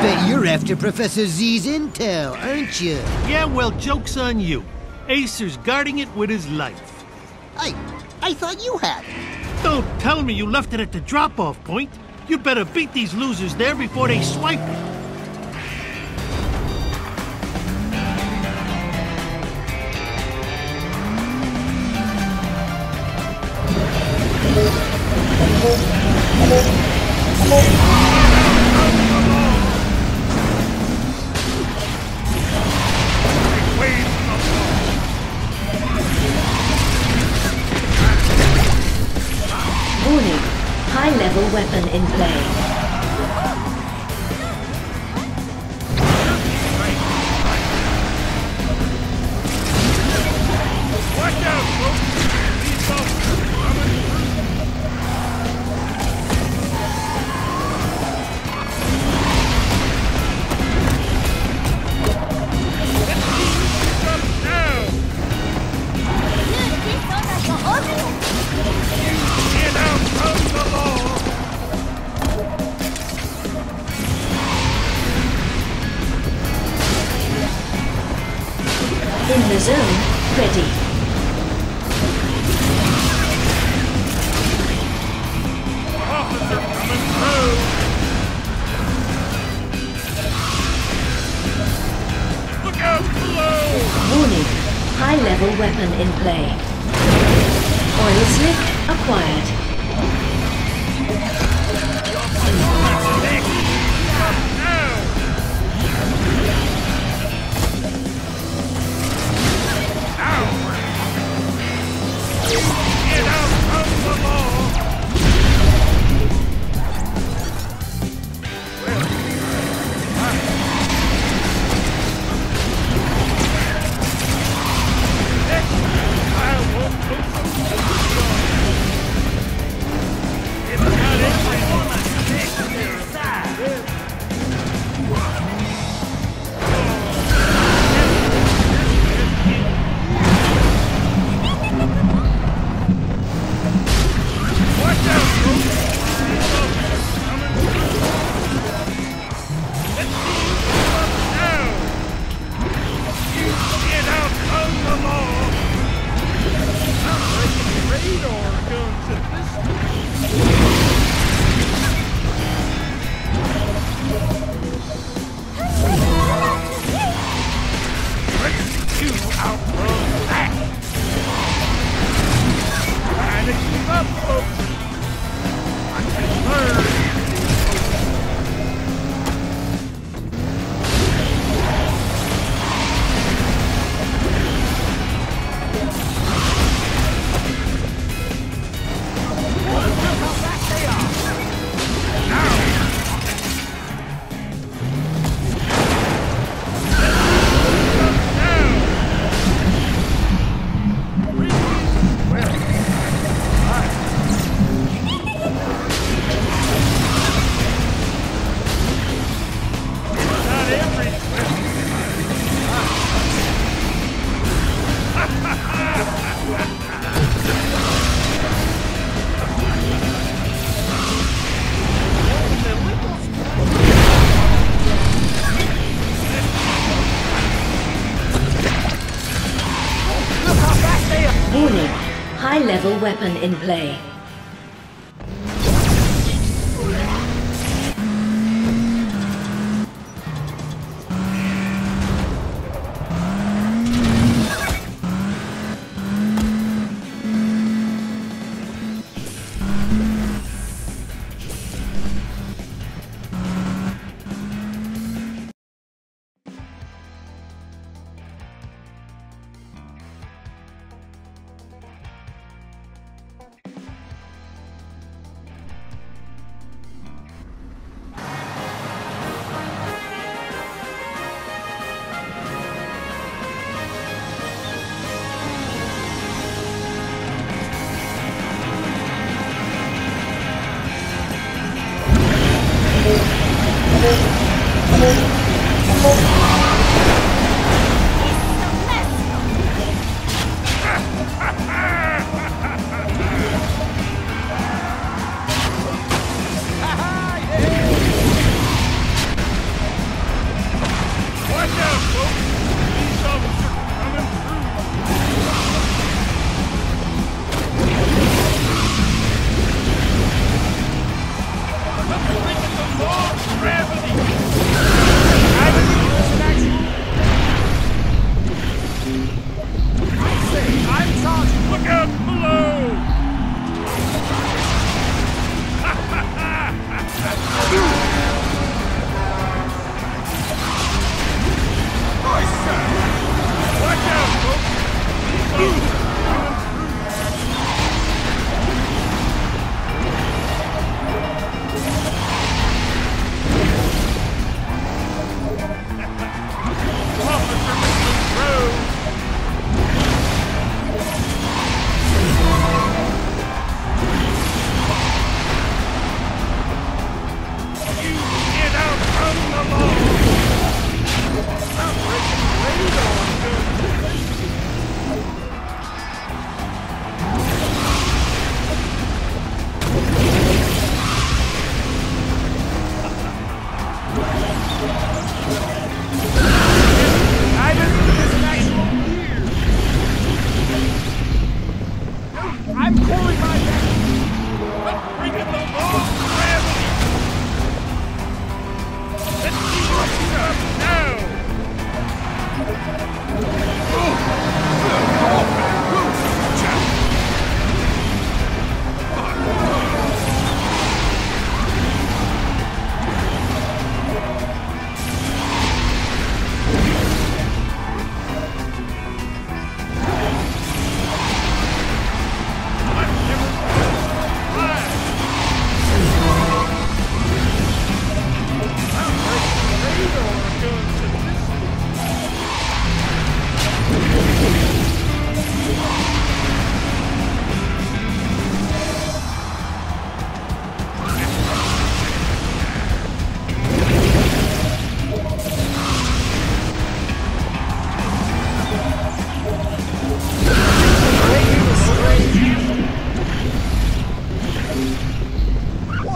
Bet you're after Professor Z's intel, aren't you? Yeah, well, joke's on you. Acer's guarding it with his life. I thought you had it. Don't tell me you left it at the drop-off point. You better beat these losers there before they swipe it. Warning, high-level weapon in play. In the zone, ready. Officer coming through! Look out below! Warning, high-level weapon in play. Oil slick acquired. Get out of the law! Warning, high-level weapon in play.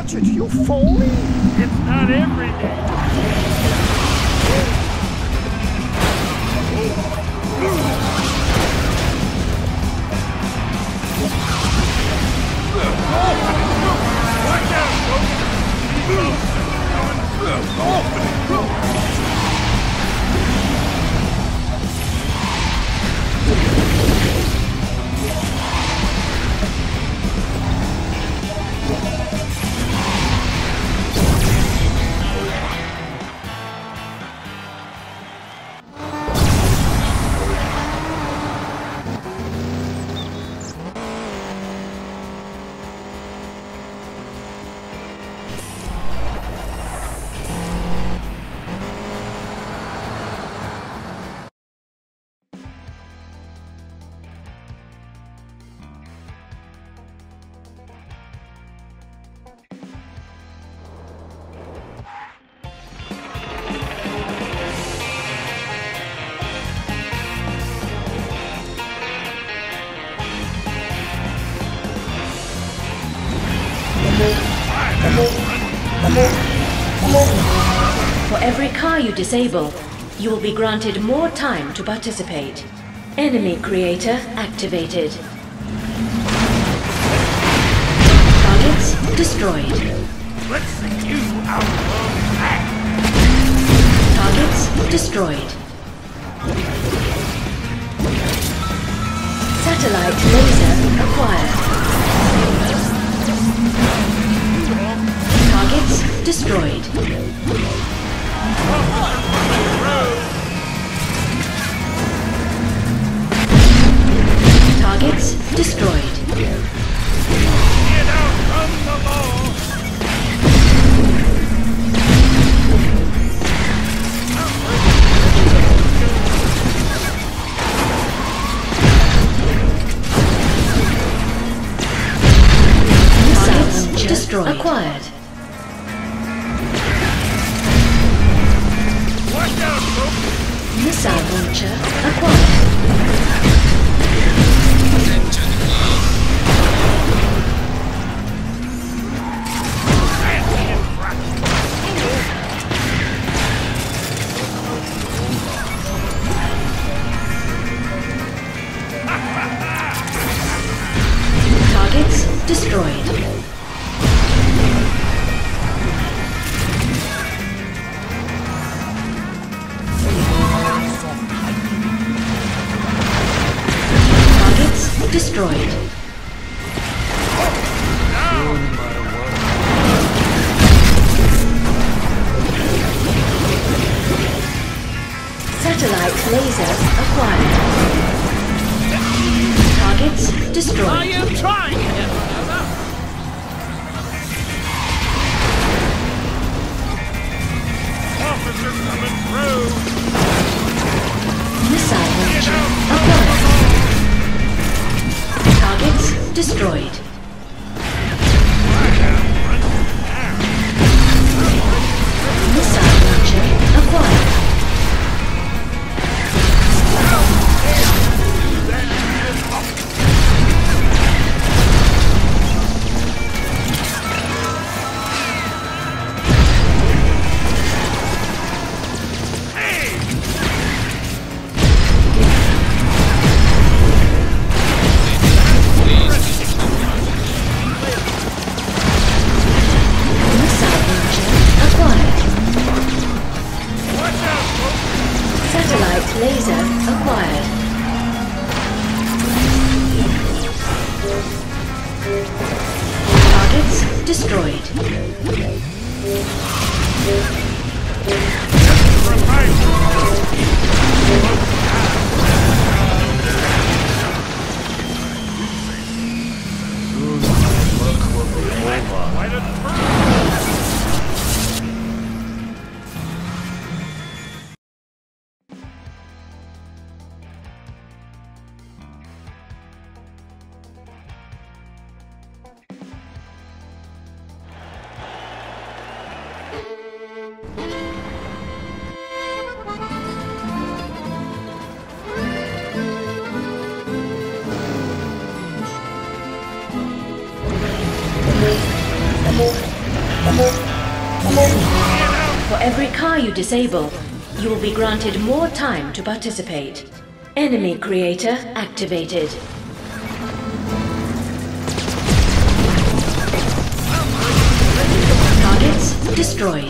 watch it, you fool! It's not every day. Watch out, For every car you disable, you will be granted more time to participate. Enemy creator activated. Targets destroyed. let's see you out of that. Targets destroyed. Satellite laser acquired. Targets destroyed. Targets destroyed. Get out from the law. Targets destroyed. Acquired. Watch out, folks. Missile launcher acquired. Targets destroyed. Targets destroyed. Satellite laser acquired. Targets destroyed. I am trying, Officer coming through. Missile launcher acquired. Targets destroyed. Missile launcher acquired. Missile launcher acquired. Watch out, folks. Satellite laser acquired. Targets destroyed. Quite a turn. For every car you disable, you will be granted more time to participate. Enemy creator activated. Targets destroyed.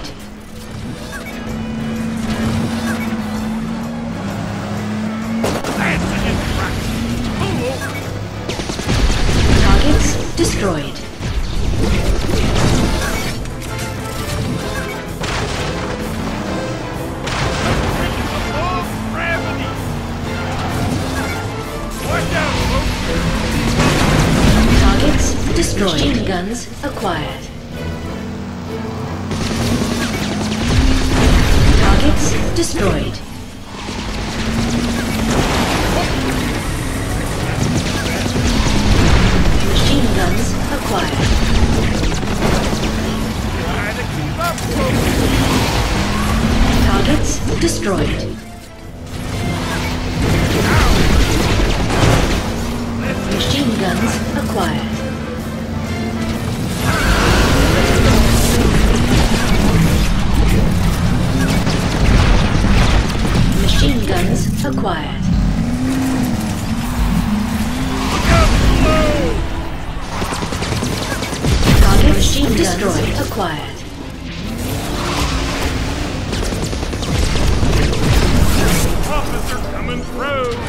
Targets destroyed. Targets destroyed. Machine guns acquired. Targets destroyed. Machine guns acquired. Targets destroyed. Machine guns acquired. Machine guns acquired. Target machine destroyed. Acquired. Officer coming through!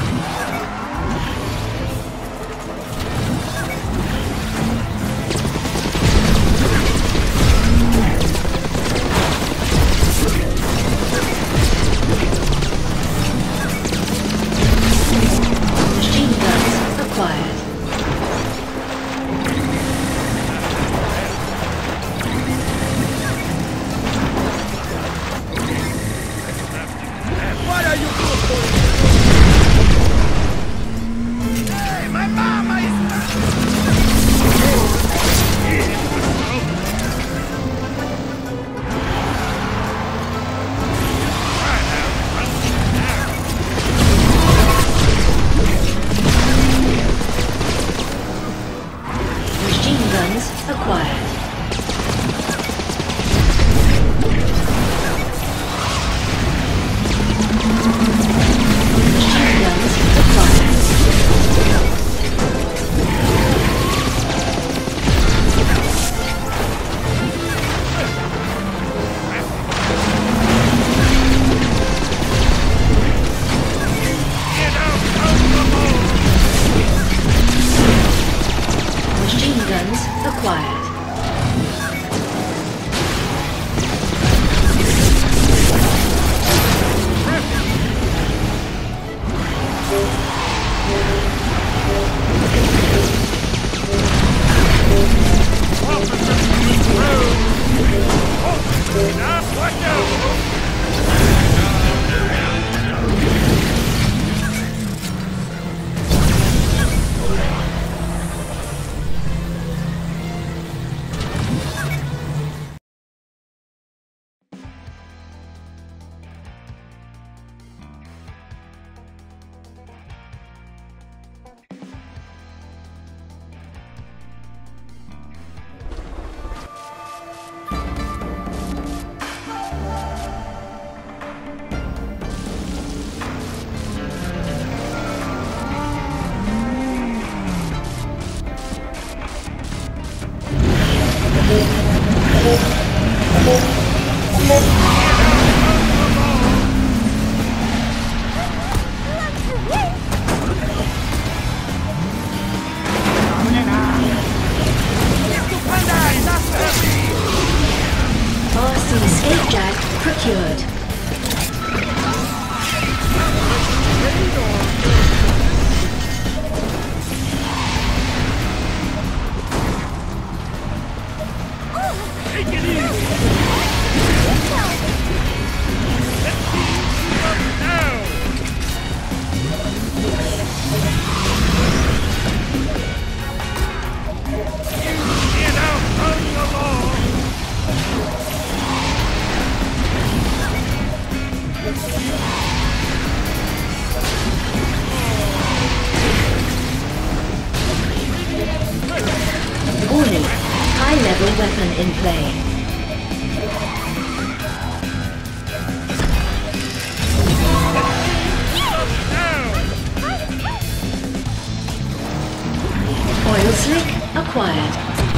Warning, high-level weapon in play. Oil slick acquired.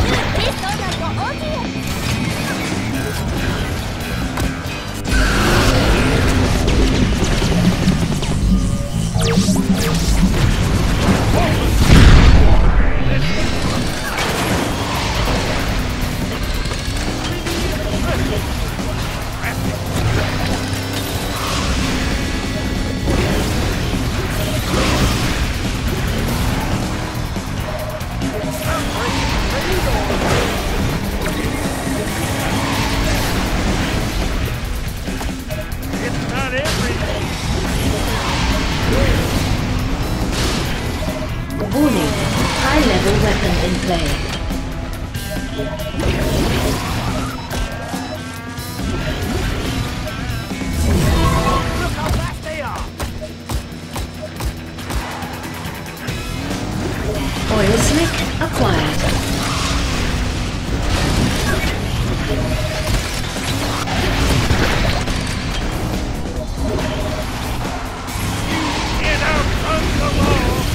Warning, high-level weapon in play. Look how fast they are! Oil slick acquired. Get out from below!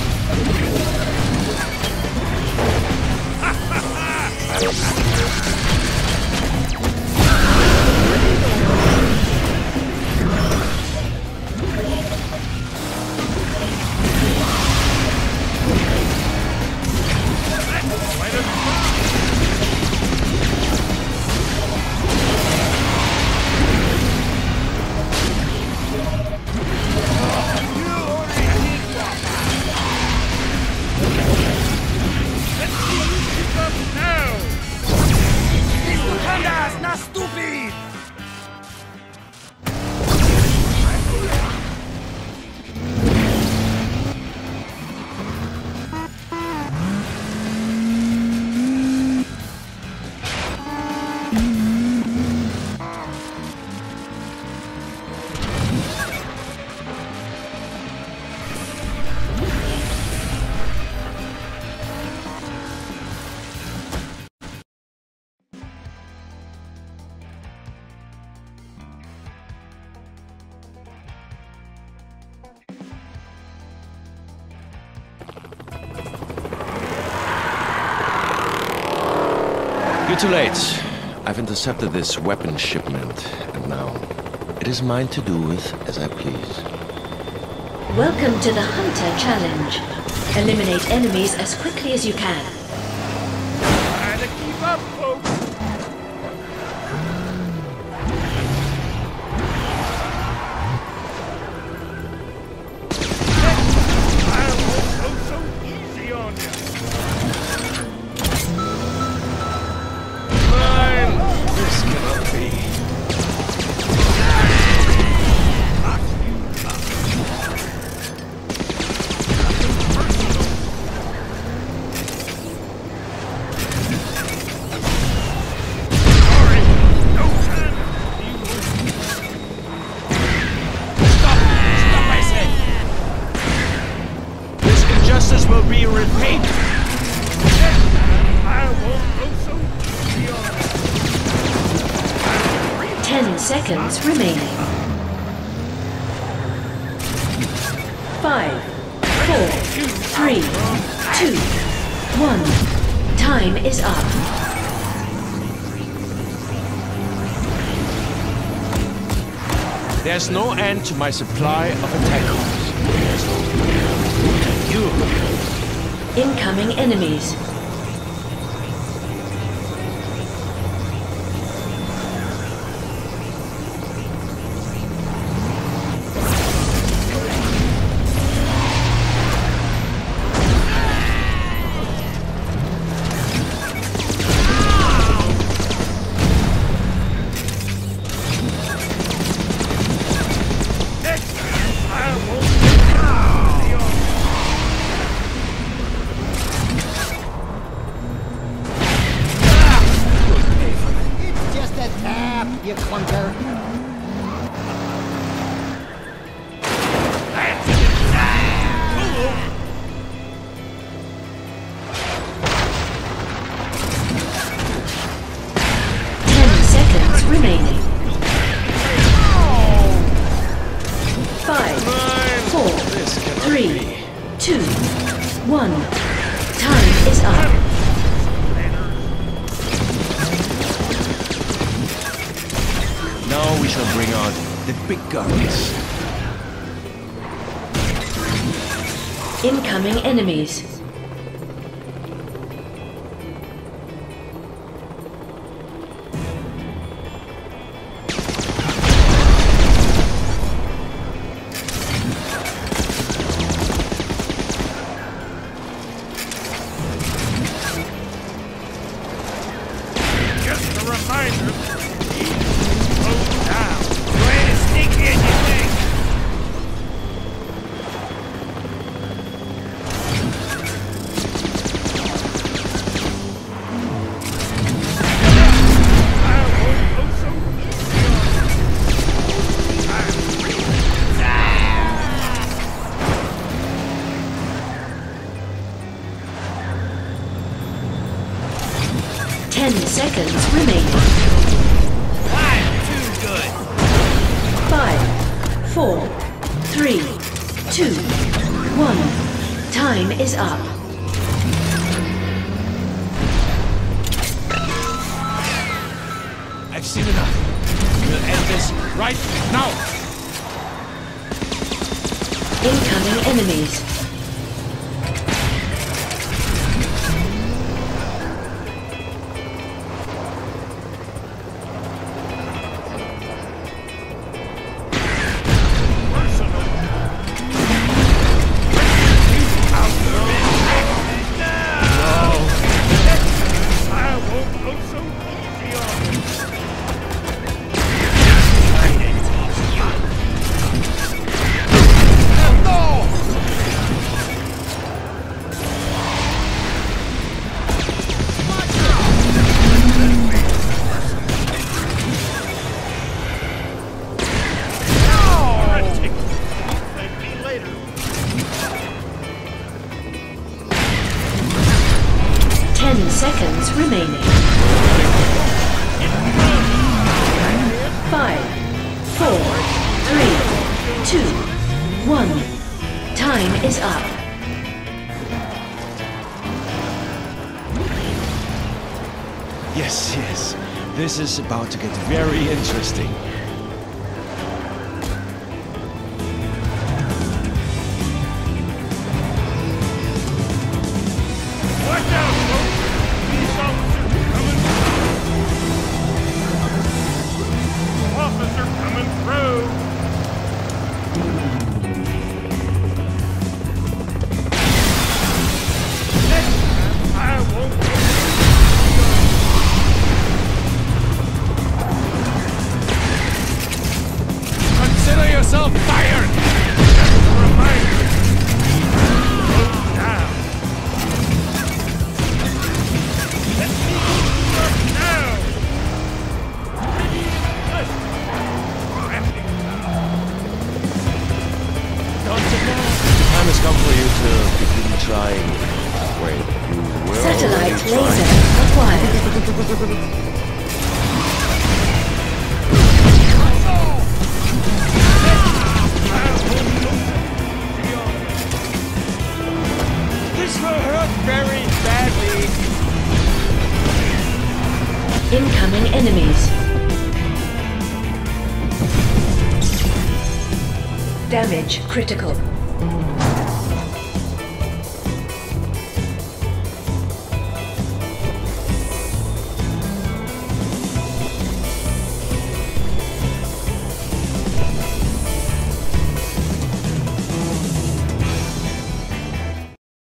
You're too late. I've intercepted this weapon shipment, and now it is mine to do with as I please. Welcome to the Hunter Challenge. Eliminate enemies as quickly as you can. Try to keep up, folks! I won't go so easy on you! Fine! This cannot be. Justice will be repaid. I won't go so easy on you! 10 seconds remaining. 5, 4, 3, 2, 1. Time is up. There's no end to my supply of attackers. You. Incoming enemies. You clunker. 10 seconds remaining. 5, 4, 3, 2, 1. Time is up. we shall bring out the big guns. Incoming enemies. Just a reminder. Slow down. You ain't as sneaky as you think. Seconds remaining. I'm too good. 5, 4, 3, 2, 1. Time is up. I've seen enough. We'll end this right now. Incoming enemies. Seconds remaining. 5, 4, 3, 2, 1. Time is up. Yes, yes. This is about to get very interesting. Watch out, folks! These officers are coming through. Officer coming through. Next time, I won't go. Consider yourself fired! Just a reminder. Slow down. Let me work now! The time has come for you to begin trying. Wait, you will Satellite try? laser acquired. This will hurt very badly. Incoming enemies. Damage critical.